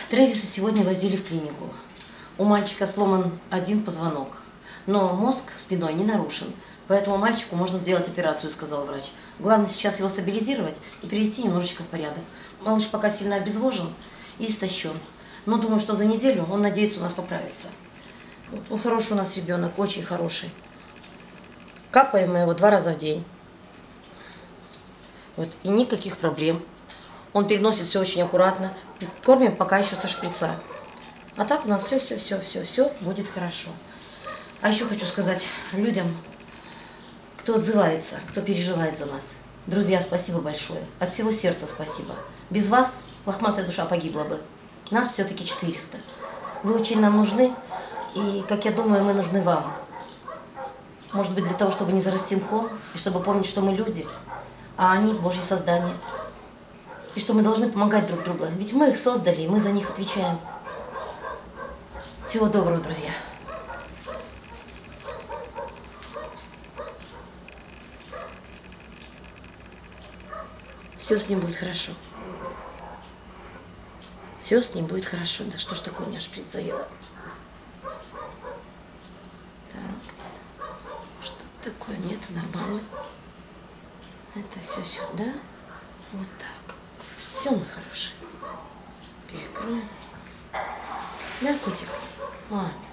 Трэвиса сегодня возили в клинику. У мальчика сломан один позвонок, но мозг спиной не нарушен. Поэтому мальчику можно сделать операцию, сказал врач. Главное сейчас его стабилизировать и привести немножечко в порядок. Малыш пока сильно обезвожен и истощен. Но думаю, что за неделю он надеется у нас поправиться. Вот, хороший у нас ребенок, очень хороший. Капаем мы его 2 раза в день. Вот, и никаких проблем. Он переносит все очень аккуратно. Кормим пока еще со шприца. А так у нас все будет хорошо. А еще хочу сказать людям, кто отзывается, кто переживает за нас. Друзья, спасибо большое. От всего сердца спасибо. Без вас лохматая душа погибла бы. Нас все-таки 400. Вы очень нам нужны. И, как я думаю, мы нужны вам. Может быть, для того, чтобы не зарасти мхом, и чтобы помнить, что мы люди, а они Божьи создания. И что мы должны помогать друг другу. Ведь мы их создали, и мы за них отвечаем. Всего доброго, друзья. Все с ним будет хорошо. Все с ним будет хорошо. Да что ж такое, у меня шприц заела. Так. Что такое? Нет, нормально. Это все сюда. Вот так. Все, мой хороший. Перекроем. Да, котик? Маме.